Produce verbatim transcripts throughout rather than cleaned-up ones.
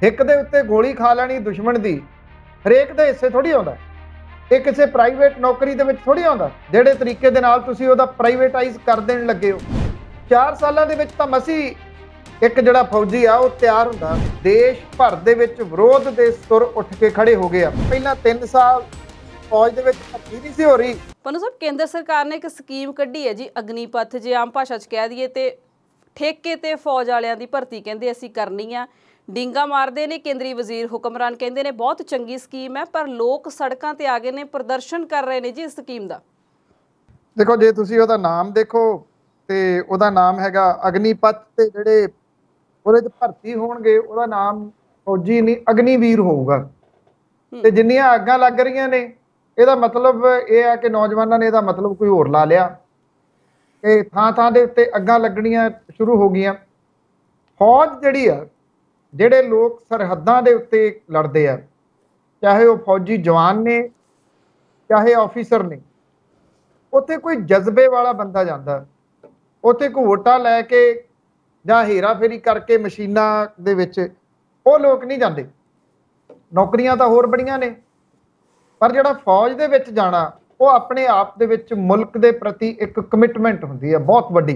हिक दे उत्ते गोली खा लैनी दुश्मन दी हरेक दे हिस्से थोड़ी आउंदा। ये किसी प्राइवेट नौकरी दे विच थोड़ी आउंदा जिहड़े तरीके दे नाल तुसीं ओहदा प्राइवेटाइज कर देण लगे हो। चार सालां दे विच तां मसी एक जिहड़ा फौजी आ ओह तैयार हुंदा। देश भर दे विच विरोध दे सुर उठ के खड़े हो गए। पहिलां तीन साल फौज दे विच भर्ती नहीं सी हो रही। पन्नू साहब, केंद्र सरकार ने एक स्कीम कड्ढी है जी अग्निपथ, जे आम भाषा च कह दईए ते ठेके ते फौज वालियां दी भर्ती कहंदे असीं करनी आ। डींगा मारदे ने केंद्रीय वजीर हुक्मरान, कहंदे ने बहुत चंगी स्कीम है, पर लोग सड़कां ते आ गए ने, प्रदर्शन कर रहे ने जी इस स्कीम दा। देखो, जे तुसीं ओहदा नाम देखो ते ओहदा नाम हैगा अग्निपथ, ते ਜਿਹੜੇ ਉਹਦੇ 'ਚ ਭਰਤੀ ਹੋਣਗੇ ਉਹਦਾ ਨਾਮ ਫੌਜੀ ਨਹੀਂ ਅਗਨੀਵੀਰ ਹੋਊਗਾ। ਤੇ ਜਿੰਨੀਆਂ ਅੱਗਾਂ ਲੱਗ ਰਹੀਆਂ ਨੇ ਇਹਦਾ ਮਤਲਬ ਇਹ ਆ ਕਿ ਨੌਜਵਾਨਾਂ ਨੇ ਇਹਦਾ ਮਤਲਬ ਕੋਈ ਹੋਰ ਲਾ ਲਿਆ ਕਿ ਥਾਂ ਥਾਂ ਦੇ ਉੱਤੇ ਅੱਗਾਂ ਲੱਗਣੀਆਂ ਸ਼ੁਰੂ ਹੋ ਗਈਆਂ। ਫੌਜ ਜਿਹੜੀ ਆ, ਜਿਹੜੇ ਲੋਕ ਸਰਹੱਦਾਂ ਦੇ ਉੱਤੇ ਲੜਦੇ ਆ, ਚਾਹੇ ਉਹ ਫੌਜੀ ਜਵਾਨ ਨੇ ਚਾਹੇ ਆਫੀਸਰ ਨੇ, ਉੱਥੇ ਕੋਈ ਜਜ਼ਬੇ ਵਾਲਾ ਬੰਦਾ ਜਾਂਦਾ, ਉੱਥੇ ਕੋਈ ਵੋਟਾਂ ਲੈ ਕੇ ਜਾਂ ਹੀਰਾ ਫੇਰੀ ਕਰਕੇ ਮਸ਼ੀਨਾਂ ਦੇ ਵਿੱਚ ਉਹ ਲੋਕ ਨਹੀਂ ਜਾਂਦੇ। ਨੌਕਰੀਆਂ ਤਾਂ ਹੋਰ ਬੜੀਆਂ ਨੇ, ਪਰ ਜਿਹੜਾ ਫੌਜ ਦੇ ਵਿੱਚ ਜਾਣਾ ਉਹ ਆਪਣੇ ਆਪ ਦੇ ਵਿੱਚ ਮੁਲਕ ਦੇ ਪ੍ਰਤੀ ਇੱਕ ਕਮਿਟਮੈਂਟ ਹੁੰਦੀ ਹੈ ਬਹੁਤ ਵੱਡੀ।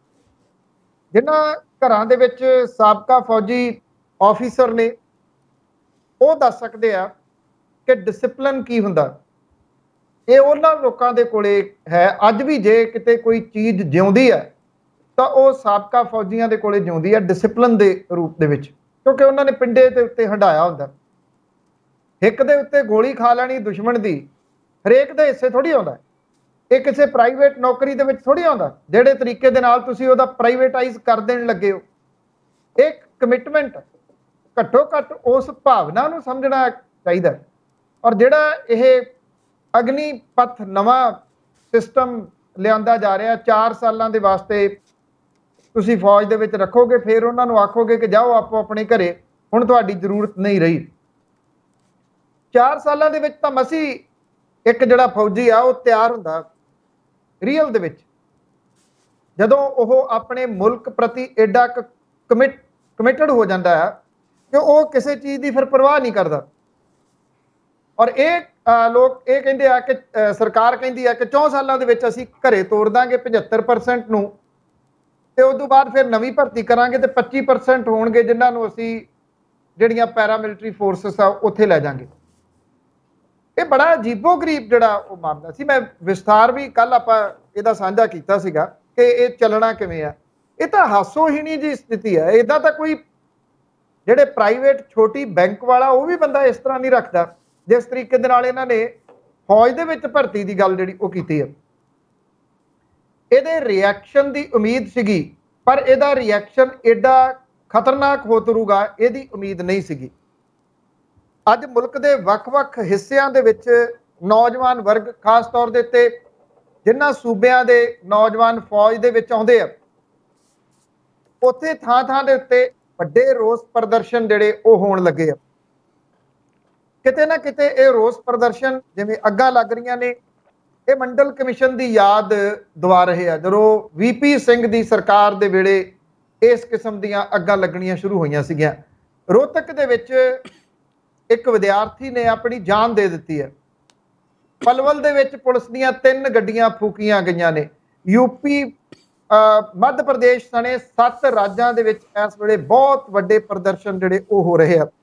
ਜਿਨ੍ਹਾਂ ਘਰਾਂ ਦੇ ਵਿੱਚ ਸਾਬਕਾ ਫੌਜੀ ਆਫੀਸਰ ਨੇ ਉਹ ਦੱਸ ਸਕਦੇ ਆ ਕਿ ਡਿਸਪਲਿਨ ਕੀ ਹੁੰਦਾ। ਇਹ ਉਹਨਾਂ ਲੋਕਾਂ ਦੇ ਕੋਲੇ ਹੈ। ਅੱਜ ਵੀ ਜੇ ਕਿਤੇ ਕੋਈ ਚੀਜ਼ ਜਿਉਂਦੀ ਹੈ ਤਾਂ ਉਹ ਸਾਬਕਾ ਫੌਜੀਆਂ ਦੇ ਕੋਲੇ ਜਿਉਂਦੀ ਹੈ ਡਿਸਪਲਿਨ ਦੇ ਰੂਪ ਦੇ ਵਿੱਚ, ਕਿਉਂਕਿ ਉਹਨਾਂ ਨੇ ਪਿੰਡੇ ਦੇ ਉੱਤੇ ਹੰਢਾਇਆ ਹੁੰਦਾ। ਇੱਕ ਦੇ ਉੱਤੇ ਗੋਲੀ ਖਾ ਲੈਣੀ ਦੁਸ਼ਮਣ ਦੀ ਹਰੇਕ ਦੇ ਹਿੱਸੇ ਥੋੜੀ ਆਉਂਦਾ। ਇਹ ਕਿਸੇ ਪ੍ਰਾਈਵੇਟ ਨੌਕਰੀ ਦੇ ਵਿੱਚ ਥੋੜੀ ਆਉਂਦਾ ਜਿਹੜੇ ਤਰੀਕੇ ਦੇ ਨਾਲ ਤੁਸੀਂ ਉਹਦਾ ਪ੍ਰਾਈਵੇਟਾਈਜ਼ ਕਰ ਦੇਣ ਲੱਗੇ ਹੋ। ਇੱਕ ਕਮਿਟਮੈਂਟ, ਘੱਟੋ ਘੱਟ ਉਸ ਭਾਵਨਾ ਨੂੰ ਸਮਝਣਾ ਚਾਹੀਦਾ। ਔਰ ਜਿਹੜਾ ਇਹ ਅਗਨੀਪਥ ਨਵਾਂ ਸਿਸਟਮ ਲਿਆਂਦਾ ਜਾ ਰਿਹਾ, ਚਾਰ ਸਾਲਾਂ ਦੇ ਵਾਸਤੇ ਤੁਸੀਂ ਫੌਜ ਦੇ ਵਿੱਚ ਰੱਖੋਗੇ, ਫਿਰ ਉਹਨਾਂ ਨੂੰ ਆਖੋਗੇ ਕਿ ਜਾਓ ਆਪੋ ਆਪਣੇ ਘਰੇ, ਹੁਣ ਤੁਹਾਡੀ ਜ਼ਰੂਰਤ ਨਹੀਂ ਰਹੀ। ਚਾਰ ਸਾਲਾਂ ਦੇ ਵਿੱਚ ਤਾਂ ਮਸੀਂ ਇੱਕ ਜਿਹੜਾ ਫੌਜੀ ਆ ਉਹ ਤਿਆਰ ਹੁੰਦਾ ਰੀਅਲ ਦੇ ਵਿੱਚ, ਜਦੋਂ ਉਹ ਆਪਣੇ ਮੁਲਕ ਪ੍ਰਤੀ ਐਡਾ ਕਮਿਟ ਕਮਿਟਡ ਹੋ ਜਾਂਦਾ ਹੈ ਕਿ ਉਹ ਕਿਸੇ ਚੀਜ਼ ਦੀ ਫਿਰ ਪਰਵਾਹ ਨਹੀਂ ਕਰਦਾ। ਔਰ ਇਹ ਲੋਕ ਇਹ ਕਹਿੰਦੇ ਆ ਕਿ ਸਰਕਾਰ ਕਹਿੰਦੀ ਆ ਕਿ ਚੌਂ ਸਾਲਾਂ ਦੇ ਵਿੱਚ ਅਸੀਂ ਘਰੇ ਤੋਰ ਦਾਂਗੇ ਪਝੱਤਰ ਪਰਸੈਂਟ ਨੂੰ, ਤੇ ਉਸ ਤੋਂ ਬਾਅਦ ਫਿਰ ਨਵੀਂ ਭਰਤੀ ਕਰਾਂਗੇ ਤੇ ਪੱਚੀ ਪਰਸੈਂਟ ਹੋਣਗੇ ਜਿਨ੍ਹਾਂ ਨੂੰ ਅਸੀਂ ਜਿਹੜੀਆਂ ਪੈਰਾਮਿਲਟਰੀ ਫੋਰਸਿਸ ਆ ਉੱਥੇ ਲੈ ਜਾਾਂਗੇ। ਇਹ ਬੜਾ ਅਜੀਬੋ ਗਰੀਬ ਜਿਹੜਾ ਉਹ ਮਾਮਲਾ ਸੀ। ਮੈਂ ਵਿਸਥਾਰ ਵੀ ਕੱਲ ਆਪਾਂ ਇਹਦਾ ਸਾਂਝਾ ਕੀਤਾ ਸੀਗਾ ਕਿ ਇਹ ਚੱਲਣਾ ਕਿਵੇਂ ਆ। ਇਹ ਤਾਂ ਹਾਸੋਹੀਣੀ ਜੀ ਸਥਿਤੀ ਹੈ। ਇੱਦਾਂ ਤਾਂ ਕੋਈ ਜਿਹੜੇ ਪ੍ਰਾਈਵੇਟ ਛੋਟੀ ਬੈਂਕ ਵਾਲਾ ਉਹ ਵੀ ਬੰਦਾ ਇਸ ਤਰ੍ਹਾਂ ਨਹੀਂ ਰੱਖਦਾ ਜਿਸ ਤਰੀਕੇ ਦੇ ਨਾਲ ਇਹਨਾਂ ਨੇ ਫੌਜ ਦੇ ਵਿੱਚ ਭਰਤੀ ਦੀ ਗੱਲ ਜਿਹੜੀ ਉਹ ਕੀਤੀ ਹੈ। ਇਹਦੇ ਰਿਐਕਸ਼ਨ ਦੀ ਉਮੀਦ ਸੀਗੀ, ਪਰ ਇਹਦਾ ਰਿਐਕਸ਼ਨ ਐਡਾ ਖਤਰਨਾਕ ਹੋ ਤੁਰੂਗਾ ਇਹਦੀ ਉਮੀਦ ਨਹੀਂ ਸੀਗੀ। ਅੱਜ ਮੁਲਕ ਦੇ ਵੱਖ-ਵੱਖ ਹਿੱਸਿਆਂ ਦੇ ਵਿੱਚ ਨੌਜਵਾਨ ਵਰਗ, ਖਾਸ ਤੌਰ ਦੇ ਉੱਤੇ ਜਿਨ੍ਹਾਂ ਸੂਬਿਆਂ ਦੇ ਨੌਜਵਾਨ ਫੌਜ ਦੇ ਵਿੱਚ ਆਉਂਦੇ ਆ, ਉੱਥੇ ਥਾਂ ਥਾਂ ਦੇ ਉੱਤੇ ਵੱਡੇ ਰੋਸ ਪ੍ਰਦਰਸ਼ਨ ਜਿਹੜੇ ਉਹ ਹੋਣ ਲੱਗੇ ਆ। ਕਿਤੇ ਨਾ ਕਿਤੇ ਇਹ ਰੋਸ ਪ੍ਰਦਰਸ਼ਨ ਜਿਵੇਂ ਅੱਗਾਂ ਲੱਗ ਰਹੀਆਂ ਨੇ, ਇਹ ਮੰਡਲ ਕਮਿਸ਼ਨ ਦੀ ਯਾਦ ਦਿਵਾ ਰਹੇ ਆ ਜਦੋਂ ਵੀ ਪੀ ਸਿੰਘ ਦੀ ਸਰਕਾਰ ਦੇ ਵੇਲੇ ਇਸ ਕਿਸਮ ਦੀਆਂ ਅੱਗਾਂ ਲੱਗਣੀਆਂ ਸ਼ੁਰੂ ਹੋਈਆਂ ਸੀਗੀਆਂ। ਰੋਹਤਕ ਦੇ ਵਿੱਚ ਇੱਕ ਵਿਦਿਆਰਥੀ ਨੇ ਆਪਣੀ ਜਾਨ ਦੇ ਦਿੱਤੀ ਹੈ। ਪਲਵਲ ਦੇ ਵਿੱਚ ਪੁਲਿਸ ਦੀਆਂ ਤਿੰਨ ਗੱਡੀਆਂ ਫੂਕੀਆਂ ਗਈਆਂ ਨੇ। ਯੂਪੀ, ਮੱਧ ਪ੍ਰਦੇਸ਼ ਸਣੇ ਸੱਤ ਰਾਜਾਂ ਦੇ ਵਿੱਚ ਇਸ ਵੇਲੇ ਬਹੁਤ ਵੱਡੇ ਪ੍ਰਦਰਸ਼ਨ ਜਿਹੜੇ ਉਹ ਹੋ ਰਹੇ ਆ।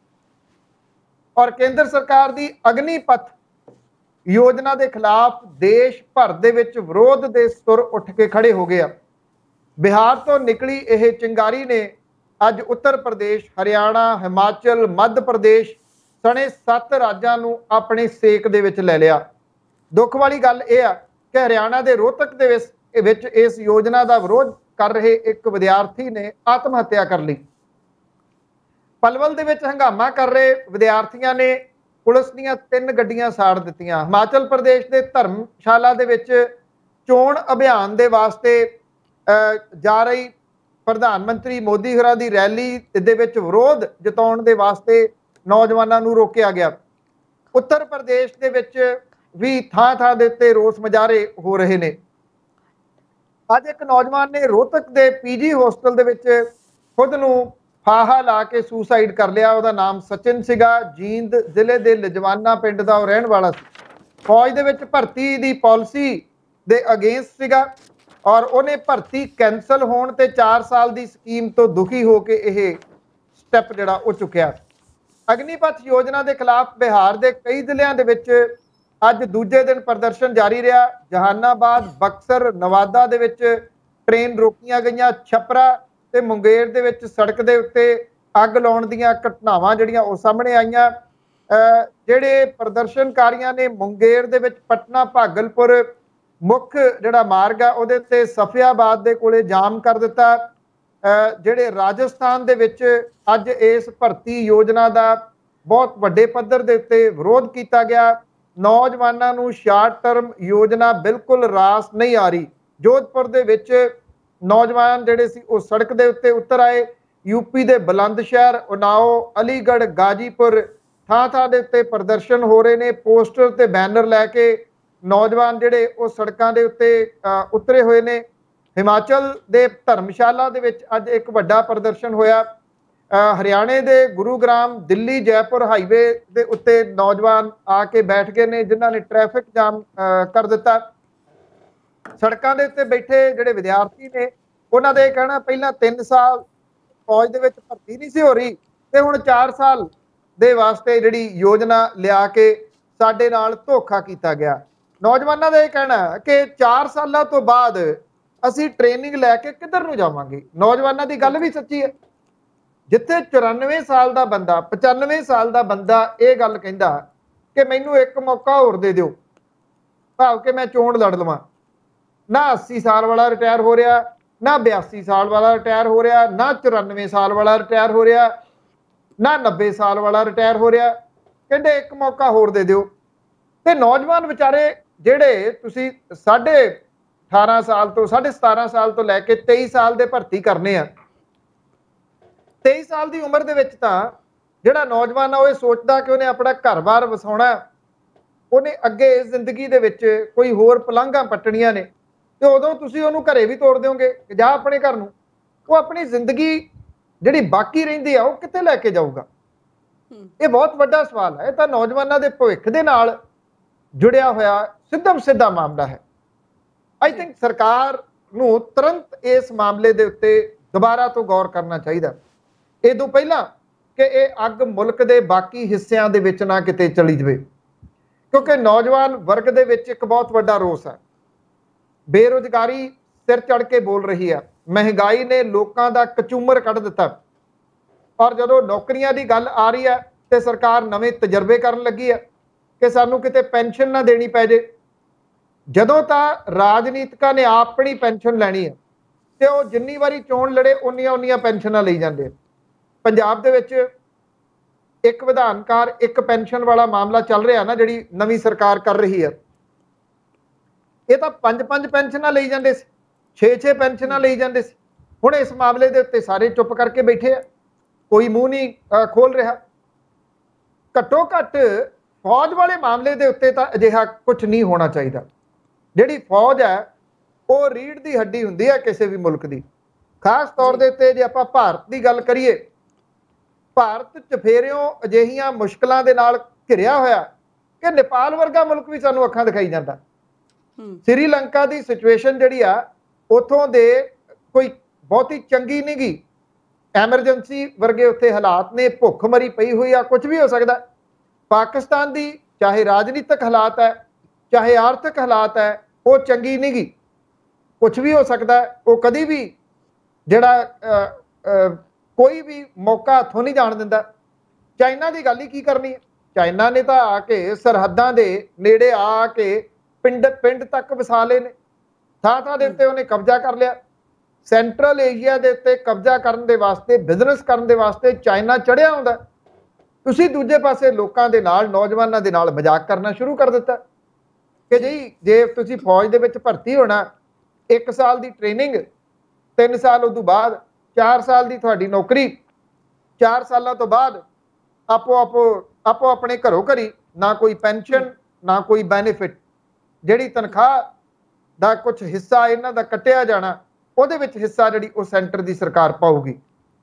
ਔਰ ਕੇਂਦਰ ਸਰਕਾਰ ਦੀ ਅਗਨੀਪਥ ਯੋਜਨਾ ਦੇ ਖਿਲਾਫ ਦੇਸ਼ ਭਰ ਦੇ ਵਿੱਚ ਵਿਰੋਧ ਦੇ ਸੁਰ ਉੱਠ ਕੇ ਖੜੇ ਹੋ ਗਏ ਆ। ਬਿਹਾਰ ਤੋਂ ਨਿਕਲੀ ਇਹ ਚਿੰਗਾਰੀ ਨੇ ਅੱਜ ਉੱਤਰ ਪ੍ਰਦੇਸ਼, ਹਰਿਆਣਾ, ਹਿਮਾਚਲ, ਮੱਧ ਪ੍ਰਦੇਸ਼ ਸਣੇ ਸੱਤ ਰਾਜਾਂ ਨੂੰ ਆਪਣੇ ਸੇਕ ਦੇ ਵਿੱਚ ਲੈ ਲਿਆ। ਦੁੱਖ ਵਾਲੀ ਗੱਲ ਇਹ ਆ ਕਿ ਹਰਿਆਣਾ ਦੇ ਰੋਹਤਕ ਦੇ ਵਿੱਚ ਇਸ ਯੋਜਨਾ ਦਾ ਵਿਰੋਧ ਕਰ ਰਹੇ ਇੱਕ ਵਿਦਿਆਰਥੀ ਨੇ ਆਤਮ ਹੱਤਿਆ ਕਰ ਲਈ। ਪਲਵਲ ਦੇ ਵਿੱਚ ਹੰਗਾਮਾ ਕਰ ਰਹੇ ਵਿਦਿਆਰਥੀਆਂ ਨੇ ਪੁਲਿਸ ਦੀਆਂ ਤਿੰਨ ਗੱਡੀਆਂ ਸਾੜ ਦਿੱਤੀਆਂ। ਹਿਮਾਚਲ ਪ੍ਰਦੇਸ਼ ਦੇ ਧਰਮਸ਼ਾਲਾ ਦੇ ਵਿੱਚ ਚੋਣ ਅਭਿਆਨ ਦੇ ਵਾਸਤੇ ਜਾ ਰਹੀ ਪ੍ਰਧਾਨ ਮੰਤਰੀ ਮੋਦੀ ਹੋਰਾਂ ਦੀ ਰੈਲੀ ਦੇ ਵਿੱਚ ਵਿਰੋਧ ਜਤਾਉਣ ਦੇ ਵਾਸਤੇ ਨੌਜਵਾਨਾਂ ਨੂੰ ਰੋਕਿਆ ਗਿਆ। ਉੱਤਰ ਪ੍ਰਦੇਸ਼ ਦੇ ਵਿੱਚ ਵੀ ਥਾਂ ਥਾਂ ਦੇ ਉੱਤੇ ਰੋਸ ਮੁਜ਼ਾਹਰੇ ਹੋ ਰਹੇ ਨੇ। ਅੱਜ ਇੱਕ ਨੌਜਵਾਨ ਨੇ ਰੋਹਤਕ ਦੇ ਪੀਜੀ ਹੋਸਟਲ ਦੇ ਵਿੱਚ ਖੁਦ ਨੂੰ ਫਾਹਾ ਲਾ ਕੇ ਸੁਸਾਈਡ ਕਰ ਲਿਆ। ਉਹਦਾ ਨਾਮ ਸਚਿਨ ਸੀਗਾ, ਜੀਂਦ ਜ਼ਿਲ੍ਹੇ ਦੇ ਲਜਵਾਨਾ ਪਿੰਡ ਦਾ ਉਹ ਰਹਿਣ ਵਾਲਾ ਸੀ। ਫੌਜ ਦੇ ਵਿੱਚ ਭਰਤੀ ਦੀ ਪਾਲਿਸੀ ਦੇ ਅਗੇਂਸਟ ਸੀਗਾ ਔਰ ਉਹਨੇ ਭਰਤੀ ਕੈਂਸਲ ਹੋਣ ਤੇ ਚਾਰ ਸਾਲ ਦੀ ਸਕੀਮ ਤੋਂ ਦੁਖੀ ਹੋ ਕੇ ਇਹ ਸਟੈਪ ਜਿਹੜਾ ਉਹ ਚੁੱਕਿਆ। ਅਗਨੀਪਥ ਯੋਜਨਾ ਦੇ ਖਿਲਾਫ ਬਿਹਾਰ ਦੇ ਕਈ ਜ਼ਿਲ੍ਹਿਆਂ ਦੇ ਵਿੱਚ ਅੱਜ ਦੂਜੇ ਦਿਨ ਪ੍ਰਦਰਸ਼ਨ ਜਾਰੀ ਰਿਹਾ। ਜਹਾਨਾਬਾਦ, ਬਕਸਰ, ਨਵਾਦਾ ਦੇ ਵਿੱਚ ਟ੍ਰੇਨ ਰੋਕੀਆਂ ਗਈਆਂ। ਛਪਰਾ ਤੇ ਮੁੰਗੇਰ ਦੇ ਵਿੱਚ ਸੜਕ ਦੇ ਉੱਤੇ ਅੱਗ ਲਾਉਣ ਦੀਆਂ ਘਟਨਾਵਾਂ ਜਿਹੜੀਆਂ ਉਹ ਸਾਹਮਣੇ ਆਈਆਂ। ਜਿਹੜੇ ਪ੍ਰਦਰਸ਼ਨਕਾਰੀਆਂ ਨੇ ਮੁੰਗੇਰ ਦੇ ਵਿੱਚ ਪਟਨਾ ਭਾਗਲਪੁਰ ਮੁੱਖ ਜਿਹੜਾ ਮਾਰਗ ਆ ਉਹਦੇ ਤੇ ਸਫਿਆਬਾਦ ਦੇ ਕੋਲੇ ਜਾਮ ਕਰ ਦਿੱਤਾ। ਜਿਹੜੇ ਰਾਜਸਥਾਨ ਦੇ ਵਿੱਚ ਅੱਜ ਇਸ ਭਰਤੀ ਯੋਜਨਾ ਦਾ ਬਹੁਤ ਵੱਡੇ ਪੱਧਰ ਦੇ ਉੱਤੇ ਵਿਰੋਧ ਕੀਤਾ ਗਿਆ। ਨੌਜਵਾਨਾਂ ਨੂੰ ਸ਼ਾਰਟ ਟਰਮ ਯੋਜਨਾ ਬਿਲਕੁਲ ਰਾਸ ਨਹੀਂ ਆ ਰਹੀ। ਜੋਧਪੁਰ ਦੇ ਵਿੱਚ ਨੌਜਵਾਨ ਜਿਹੜੇ ਸੀ ਉਹ ਸੜਕ ਦੇ ਉੱਤੇ ਉਤਰ ਆਏ। ਯੂਪੀ ਦੇ ਬੁਲੰਦ ਸ਼ਹਿਰ, ਉਨਾਓ, ਅਲੀਗੜ੍ਹ, ਗਾਜੀਪੁਰ ਥਾਂ ਥਾਂ ਦੇ ਉੱਤੇ ਪ੍ਰਦਰਸ਼ਨ ਹੋ ਰਹੇ ਨੇ। ਪੋਸਟਰ ਤੇ ਬੈਨਰ ਲੈ ਕੇ ਨੌਜਵਾਨ ਜਿਹੜੇ ਉਹ ਸੜਕਾਂ ਦੇ ਉੱਤੇ ਉਤਰੇ ਹੋਏ ਨੇ। ਹਿਮਾਚਲ ਦੇ ਧਰਮਸ਼ਾਲਾ ਦੇ ਵਿੱਚ ਅੱਜ ਇੱਕ ਵੱਡਾ ਪ੍ਰਦਰਸ਼ਨ ਹੋਇਆ। ਹਰਿਆਣੇ ਦੇ ਗੁਰੂਗ੍ਰਾਮ ਦਿੱਲੀ ਜੈਪੁਰ ਹਾਈਵੇ ਦੇ ਉੱਤੇ ਨੌਜਵਾਨ ਆ ਕੇ ਬੈਠ ਗਏ ਨੇ, ਜਿਨ੍ਹਾਂ ਨੇ ਟ੍ਰੈਫਿਕ ਜਾਮ ਕਰ ਦਿੱਤਾ। ਸੜਕਾਂ ਦੇ ਉੱਤੇ ਬੈਠੇ ਜਿਹੜੇ ਵਿਦਿਆਰਥੀ ਨੇ ਉਹਨਾਂ ਦਾ ਇਹ ਕਹਿਣਾ ਪਹਿਲਾਂ ਤਿੰਨ ਸਾਲ ਫੌਜ ਦੇ ਵਿੱਚ ਭਰਤੀ ਨਹੀਂ ਸੀ ਹੋ ਰਹੀ ਤੇ ਹੁਣ ਚਾਰ ਸਾਲ ਦੇ ਵਾਸਤੇ ਜਿਹੜੀ ਯੋਜਨਾ ਲਿਆ ਕੇ ਸਾਡੇ ਨਾਲ ਧੋਖਾ ਕੀਤਾ ਗਿਆ। ਨੌਜਵਾਨਾਂ ਦਾ ਇਹ ਕਹਿਣਾ ਕਿ ਚਾਰ ਸਾਲਾਂ ਤੋਂ ਬਾਅਦ ਅਸੀਂ ਟ੍ਰੇਨਿੰਗ ਲੈ ਕੇ ਕਿੱਧਰ ਨੂੰ ਜਾਵਾਂਗੇ। ਨੌਜਵਾਨਾਂ ਦੀ ਗੱਲ ਵੀ ਸੱਚੀ ਹੈ। ਜਿੱਥੇ ਚੁਰਾਨਵੇਂ ਸਾਲ ਦਾ ਬੰਦਾ, ਪਚਾਨਵੇਂ ਸਾਲ ਦਾ ਬੰਦਾ ਇਹ ਗੱਲ ਕਹਿੰਦਾ ਕਿ ਮੈਨੂੰ ਇੱਕ ਮੌਕਾ ਹੋਰ ਦੇ ਦਿਓ, ਭਾਵ ਕਿ ਮੈਂ ਚੋਣ ਲੜ ਲਵਾਂ। ਨਾ ਅੱਸੀ ਸਾਲ ਵਾਲਾ ਰਿਟਾਇਰ ਹੋ ਰਿਹਾ, ਨਾ ਬਿਆਸੀ ਸਾਲ ਵਾਲਾ ਰਿਟਾਇਰ ਹੋ ਰਿਹਾ, ਨਾ ਚੁਰਾਨਵੇਂ ਸਾਲ ਵਾਲਾ ਰਿਟਾਇਰ ਹੋ ਰਿਹਾ, ਨਾ ਨੱਬੇ ਸਾਲ ਵਾਲਾ ਰਿਟਾਇਰ ਹੋ ਰਿਹਾ। ਕਹਿੰਦੇ ਇੱਕ ਮੌਕਾ ਹੋਰ ਦੇ ਦਿਓ। ਤੇ ਨੌਜਵਾਨ ਵਿਚਾਰੇ ਜਿਹੜੇ ਤੁਸੀਂ ਸਾਢੇ ਅਠਾਰਾਂ ਸਾਲ ਤੋਂ ਸਾਢੇ ਸਤਾਰਾਂ ਸਾਲ ਤੋਂ ਲੈ ਕੇ ਤੇਈ ਸਾਲ ਦੇ ਭਰਤੀ ਕਰਨੇ ਆ। ਤੇਈ ਸਾਲ ਦੀ ਉਮਰ ਦੇ ਵਿੱਚ ਤਾਂ ਜਿਹੜਾ ਨੌਜਵਾਨ ਆ ਉਹ ਇਹ ਸੋਚਦਾ ਕਿ ਉਹਨੇ ਆਪਣਾ ਘਰ-ਬਾਰ ਵਸਾਉਣਾ, ਉਹਨੇ ਅੱਗੇ ਜ਼ਿੰਦਗੀ ਦੇ ਵਿੱਚ ਕੋਈ ਹੋਰ ਪਲਾਂਘਾਂ ਪੱਟਣੀਆਂ ਨੇ, ਤੇ ਉਦੋਂ ਤੁਸੀਂ ਉਹਨੂੰ ਘਰੇ ਵੀ ਤੋੜ ਦਿਓਗੇ ਕਿ ਜਾ ਆਪਣੇ ਘਰ ਨੂੰ। ਉਹ ਆਪਣੀ ਜ਼ਿੰਦਗੀ ਜਿਹੜੀ ਬਾਕੀ ਰਹਿੰਦੀ ਆ ਉਹ ਕਿੱਥੇ ਲੈ ਕੇ ਜਾਊਗਾ? ਇਹ ਬਹੁਤ ਵੱਡਾ ਸਵਾਲ ਹੈ। ਇਹ ਤਾਂ ਨੌਜਵਾਨਾਂ ਦੇ ਭਵਿੱਖ ਦੇ ਨਾਲ ਜੁੜਿਆ ਹੋਇਆ ਸਿੱਧਮ ਸਿੱਧਾ ਮਾਮਲਾ ਹੈ। ਆਈ ਥਿੰਕ ਸਰਕਾਰ ਨੂੰ ਤੁਰੰਤ ਇਸ ਮਾਮਲੇ ਦੇ ਉੱਤੇ ਦੁਬਾਰਾ ਤੋਂ ਗੌਰ ਕਰਨਾ ਚਾਹੀਦਾ, ਇਹ ਤੋਂ ਪਹਿਲਾਂ ਕਿ ਇਹ ਅੱਗ ਮੁਲਕ ਦੇ ਬਾਕੀ ਹਿੱਸਿਆਂ ਦੇ ਵਿੱਚ ਨਾ ਕਿਤੇ ਚਲੀ ਜਾਵੇ। ਕਿਉਂਕਿ ਨੌਜਵਾਨ ਵਰਗ ਦੇ ਵਿੱਚ ਇੱਕ ਬਹੁਤ ਵੱਡਾ ਰੋਸ ਹੈ। ਬੇਰੁਜ਼ਗਾਰੀ ਸਿਰ ਚੜ ਕੇ ਬੋਲ ਰਹੀ ਹੈ। ਮਹਿੰਗਾਈ ਨੇ ਲੋਕਾਂ ਦਾ ਕਚੂਮਰ ਕੱਢ ਦਿੱਤਾ ਔਰ ਜਦੋਂ ਨੌਕਰੀਆਂ ਦੀ ਗੱਲ ਆ ਰਹੀ ਹੈ ਤੇ ਸਰਕਾਰ ਨਵੇਂ ਤਜਰਬੇ ਕਰਨ ਲੱਗੀ ਹੈ ਕਿ ਸਾਨੂੰ ਕਿਤੇ ਪੈਨਸ਼ਨ ਨਾ ਦੇਣੀ ਪੈ ਜੇ। ਜਦੋਂ ਤਾਂ ਰਾਜਨੀਤਿਕਾਂ ਨੇ ਆਪਣੀ ਪੈਨਸ਼ਨ ਲੈਣੀ ਹੈ ਤੇ ਉਹ ਜਿੰਨੀ ਵਾਰੀ ਚੋਣ ਲੜੇ ਉਨੀਆਂ ਉਨੀਆਂ ਪੈਨਸ਼ਨਾਂ ਲਈ ਜਾਂਦੇ। ਪੰਜਾਬ ਦੇ ਵਿੱਚ ਇੱਕ ਵਿਧਾਨਕਾਰ ਇੱਕ ਪੈਨਸ਼ਨ ਵਾਲਾ ਮਾਮਲਾ ਚੱਲ ਰਿਹਾ ਨਾ, ਜਿਹੜੀ ਨਵੀਂ ਸਰਕਾਰ ਕਰ ਰਹੀ ਹੈ। ਇਹ ਤਾਂ ਪੰਜ ਪੰਜ ਪੈਨਸ਼ਨਾਂ ਲਈ ਜਾਂਦੇ ਸੀ, ਛੇ ਛੇ ਪੈਨਸ਼ਨਾਂ ਲਈ ਜਾਂਦੇ ਸੀ। ਹੁਣ ਇਸ ਮਾਮਲੇ ਦੇ ਉੱਤੇ ਸਾਰੇ ਚੁੱਪ ਕਰਕੇ ਬੈਠੇ ਆ, ਕੋਈ ਮੂੰਹ ਨਹੀਂ ਖੋਲ ਰਿਹਾ। ਘੱਟੋ ਘੱਟ ਫੌਜ ਵਾਲੇ ਮਾਮਲੇ ਦੇ ਉੱਤੇ ਤਾਂ ਅਜਿਹਾ ਕੁਝ ਨਹੀਂ ਹੋਣਾ ਚਾਹੀਦਾ। ਜਿਹੜੀ ਫੌਜ ਹੈ ਉਹ ਰੀੜ੍ਹ ਦੀ ਹੱਡੀ ਹੁੰਦੀ ਹੈ ਕਿਸੇ ਵੀ ਮੁਲਕ ਦੀ। ਖਾਸ ਤੌਰ ਦੇ ਉੱਤੇ ਜੇ ਆਪਾਂ ਭਾਰਤ ਦੀ ਗੱਲ ਕਰੀਏ, ਭਾਰਤ ਚਫੇਰਿਓਂ ਅਜਿਹੀਆਂ ਮੁਸ਼ਕਲਾਂ ਦੇ ਨਾਲ ਘਿਰਿਆ ਹੋਇਆ ਕਿ ਨੇਪਾਲ ਵਰਗਾ ਮੁਲਕ ਵੀ ਸਾਨੂੰ ਅੱਖਾਂ ਦਿਖਾਈ ਜਾਂਦਾ। ਸ੍ਰੀਲੰਕਾ ਦੀ ਸਿਚੁਏਸ਼ਨ ਜਿਹੜੀ ਆ ਉੱਥੋਂ ਦੇ ਕੋਈ ਬਹੁਤੀ ਚੰਗੀ ਨਹੀਂ ਗੀ। ਐਮਰਜੈਂਸੀ ਵਰਗੇ ਉੱਥੇ ਹਾਲਾਤ ਨੇ, ਭੁੱਖਮਰੀ ਪਈ ਹੋਈ ਆ, ਕੁਝ ਵੀ ਹੋ ਸਕਦਾ। ਪਾਕਿਸਤਾਨ ਦੀ ਚਾਹੇ ਰਾਜਨੀਤਿਕ ਹਾਲਾਤ ਹੈ ਚਾਹੇ ਆਰਥਿਕ ਹਾਲਾਤ ਹੈ ਉਹ ਚੰਗੀ ਨਹੀਂ ਗੀ, ਕੁਝ ਵੀ ਹੋ ਸਕਦਾ। ਉਹ ਕਦੀ ਵੀ ਜਿਹੜਾ ਕੋਈ ਵੀ ਮੌਕਾ ਹੱਥੋਂ ਨਹੀਂ ਜਾਣ ਦਿੰਦਾ। ਚਾਈਨਾ ਦੀ ਗੱਲ ਹੀ ਕੀ ਕਰਨੀ ਹੈ। ਚਾਈਨਾ ਨੇ ਤਾਂ ਆ ਕੇ ਸਰਹੱਦਾਂ ਦੇ ਨੇੜੇ ਆ ਕੇ ਪਿੰਡ ਪਿੰਡ ਤੱਕ ਵਸਾ ਲਏ ਨੇ, ਥਾਂ ਥਾਂ ਦੇ ਉੱਤੇ ਉਹਨੇ ਕਬਜ਼ਾ ਕਰ ਲਿਆ। ਸੈਂਟਰਲ ਏਸ਼ੀਆ ਦੇ ਉੱਤੇ ਕਬਜ਼ਾ ਕਰਨ ਦੇ ਵਾਸਤੇ, ਬਿਜ਼ਨਸ ਕਰਨ ਦੇ ਵਾਸਤੇ ਚਾਈਨਾ ਚੜਿਆ ਹੁੰਦਾ। ਤੁਸੀਂ ਦੂਜੇ ਪਾਸੇ ਲੋਕਾਂ ਦੇ ਨਾਲ, ਨੌਜਵਾਨਾਂ ਦੇ ਨਾਲ ਮਜ਼ਾਕ ਕਰਨਾ ਸ਼ੁਰੂ ਕਰ ਦਿੱਤਾ ਕਿ ਜੀ ਜੇ ਤੁਸੀਂ ਫੌਜ ਦੇ ਵਿੱਚ ਭਰਤੀ ਹੋਣਾ, ਇੱਕ ਸਾਲ ਦੀ ਟ੍ਰੇਨਿੰਗ, ਤਿੰਨ ਸਾਲ ਉਦੋਂ ਬਾਅਦ ਚਾਰ ਸਾਲ ਦੀ ਤੁਹਾਡੀ ਨੌਕਰੀ, ਚਾਰ ਸਾਲਾਂ ਤੋਂ ਬਾਅਦ ਆਪੋ ਆਪੋ ਆਪੋ ਆਪਣੇ ਘਰੋਂ ਘਰੀ, ਨਾ ਕੋਈ ਪੈਨਸ਼ਨ ਨਾ ਕੋਈ ਬੈਨੀਫਿਟ। ਜਿਹੜੀ ਤਨਖਾਹ ਦਾ ਕੁਝ ਹਿੱਸਾ ਇਹਨਾਂ ਦਾ ਕੱਟਿਆ ਜਾਣਾ, ਉਹਦੇ ਵਿੱਚ ਹਿੱਸਾ ਜਿਹੜੀ ਉਹ ਸੈਂਟਰ ਦੀ ਸਰਕਾਰ ਪਾਊਗੀ।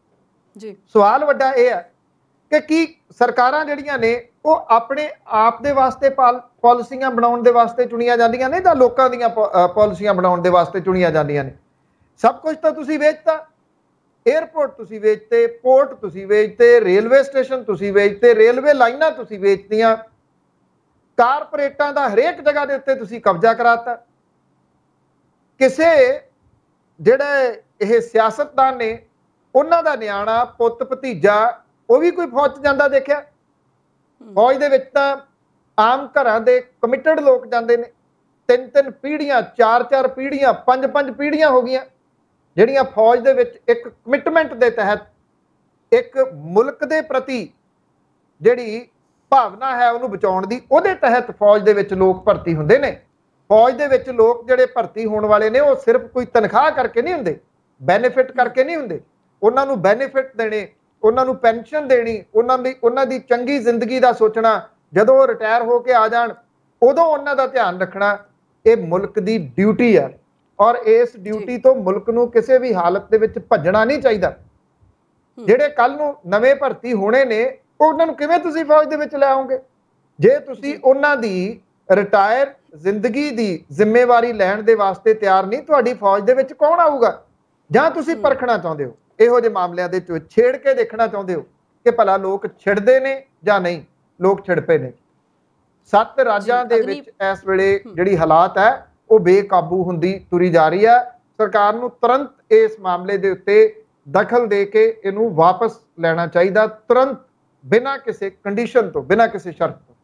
ਜੀ ਸਵਾਲ ਵੱਡਾ ਇਹ ਹੈ ਕਿ ਕੀ ਸਰਕਾਰਾਂ ਜਿਹੜੀਆਂ ਨੇ ਉਹ ਆਪਣੇ ਆਪ ਦੇ ਵਾਸਤੇ ਪਾਲਿਸੀਆਂ ਬਣਾਉਣ ਦੇ ਵਾਸਤੇ ਚੁਣੀਆਂ ਜਾਂਦੀਆਂ ਨੇ ਜਾਂ ਲੋਕਾਂ ਦੀਆਂ ਪਾਲਿਸੀਆਂ ਬਣਾਉਣ ਦੇ ਵਾਸਤੇ ਚੁਣੀਆਂ ਜਾਂਦੀਆਂ ਨੇ? ਸਭ ਕੁਝ ਤਾਂ ਤੁਸੀਂ ਵੇਚਤਾ, 에ਅਰਪੋਰਟ ਤੁਸੀਂ ਵੇਚਤੇ, ਪੋਰਟ ਤੁਸੀਂ ਵੇਚਤੇ, ਰੇਲਵੇ ਸਟੇਸ਼ਨ ਤੁਸੀਂ ਵੇਚਤੇ, ਰੇਲਵੇ ਲਾਈਨਾਂ ਤੁਸੀਂ ਵੇਚਤੀਆਂ, ਕਾਰਪੋਰੇਟਾਂ ਦਾ ਹਰੇਕ ਜਗ੍ਹਾ ਦੇ ਉੱਤੇ ਤੁਸੀਂ ਕਬਜ਼ਾ ਕਰਾਤਾ। ਕਿਸੇ ਜਿਹੜੇ ਇਹ ਸਿਆਸਤਦਾਨ ਨੇ ਉਹਨਾਂ ਦਾ ਨਿਆਣਾ ਪੁੱਤ ਭਤੀਜਾ ਉਹ ਵੀ ਕੋਈ ਫੌਜ 'ਚ ਜਾਂਦਾ ਦੇਖਿਆ? ਫੌਜ ਦੇ ਵਿੱਚ ਤਾਂ ਆਮ ਘਰਾਂ ਦੇ ਕਮਿਟਡ ਲੋਕ ਜਾਂਦੇ ਨੇ, ਤਿੰਨ ਤਿੰਨ ਪੀੜ੍ਹੀਆਂ, ਚਾਰ ਚਾਰ ਪੀੜ੍ਹੀਆਂ, ਪੰਜ ਪੰਜ ਪੀੜ੍ਹੀਆਂ ਹੋ ਗਈਆਂ ਜਿਹੜੀਆਂ ਫੌਜ ਦੇ ਵਿੱਚ ਇੱਕ ਕਮਿਟਮੈਂਟ ਦੇ ਤਹਿਤ ਇੱਕ ਮੁਲਕ ਦੇ ਪ੍ਰਤੀ ਜਿਹੜੀ ਭਾਵਨਾ ਹੈ ਉਹਨੂੰ ਬਚਾਉਣ ਦੀ, ਉਹਦੇ ਤਹਿਤ ਫੌਜ ਦੇ ਵਿੱਚ ਲੋਕ ਭਰਤੀ ਹੁੰਦੇ ਨੇ। ਫੌਜ ਦੇ ਵਿੱਚ ਲੋਕ ਜਿਹੜੇ ਭਰਤੀ ਹੋਣ ਵਾਲੇ ਨੇ ਉਹ ਸਿਰਫ ਕੋਈ ਤਨਖਾਹ ਕਰਕੇ ਨਹੀਂ ਹੁੰਦੇ, ਬੈਨੀਫਿਟ ਕਰਕੇ ਨਹੀਂ ਹੁੰਦੇ। ਉਹਨਾਂ ਨੂੰ ਬੈਨੀਫਿਟ ਦੇਣੇ, ਉਹਨਾਂ ਨੂੰ ਪੈਨਸ਼ਨ ਦੇਣੀ, ਉਹਨਾਂ ਦੀ ਉਹਨਾਂ ਦੀ ਚੰਗੀ ਜ਼ਿੰਦਗੀ ਦਾ ਸੋਚਣਾ, ਜਦੋਂ ਉਹ ਰਿਟਾਇਰ ਹੋ ਕੇ ਆ ਜਾਣ ਉਦੋਂ ਉਹਨਾਂ ਦਾ ਧਿਆਨ ਰੱਖਣਾ, ਇਹ ਮੁਲਕ ਦੀ ਡਿਊਟੀ ਹੈ। ਔਰ ਇਸ ਡਿਊਟੀ ਤੋਂ ਮੁਲਕ ਨੂੰ ਕਿਸੇ ਵੀ ਹਾਲਤ ਦੇ ਵਿੱਚ ਭੱਜਣਾ ਨਹੀਂ ਚਾਹੀਦਾ। ਜਿਹੜੇ ਕੱਲ ਨੂੰ ਨਵੇਂ ਭਰਤੀ ਹੋਣੇ ਨੇ ਉਹਨਾਂ ਨੂੰ ਕਿਵੇਂ ਤੁਸੀਂ ਫੌਜ ਦੇ ਵਿੱਚ ਲੈ ਆਓਗੇ ਜੇ ਤੁਸੀਂ ਉਹਨਾਂ ਦੀ ਰਿਟਾਇਰ ਜ਼ਿੰਦਗੀ ਦੀ ਜ਼ਿੰਮੇਵਾਰੀ ਲੈਣ ਦੇ ਵਾਸਤੇ ਤਿਆਰ ਨਹੀਂ? ਤੁਹਾਡੀ ਫੌਜ ਦੇ ਵਿੱਚ ਕੌਣ ਆਊਗਾ? ਜਾਂ ਤੁਸੀਂ ਪਰਖਣਾ ਚਾਹੁੰਦੇ ਹੋ ਇਹੋ ਜਿਹੇ ਮਾਮਲਿਆਂ ਦੇ ਵਿੱਚ, ਛੇੜ ਕੇ ਦੇਖਣਾ ਚਾਹੁੰਦੇ ਹੋ ਕਿ ਭਲਾ ਲੋਕ ਛਿੜਦੇ ਨੇ ਜਾਂ ਨਹੀਂ? ਲੋਕ ਛਿੜ ਪਏ ਨੇ। ਸੱਤ ਰਾਜਾਂ ਦੇ ਵਿੱਚ ਇਸ ਵੇਲੇ ਜਿਹੜੀ ਹਾਲਾਤ ਹੈ ਉਹ ਬੇਕਾਬੂ ਹੁੰਦੀ ਤੁਰੀ ਜਾ ਰਹੀ ਹੈ। ਸਰਕਾਰ ਨੂੰ ਤੁਰੰਤ ਇਸ ਮਾਮਲੇ ਦੇ ਉੱਤੇ ਦਖਲ ਦੇ ਕੇ ਇਹਨੂੰ ਵਾਪਸ ਲੈਣਾ ਚਾਹੀਦਾ, ਤੁਰੰਤ, ਬਿਨਾਂ ਕਿਸੇ ਕੰਡੀਸ਼ਨ ਤੋਂ, ਬਿਨਾਂ ਕਿਸੇ ਸ਼ਰਤ ਤੋਂ।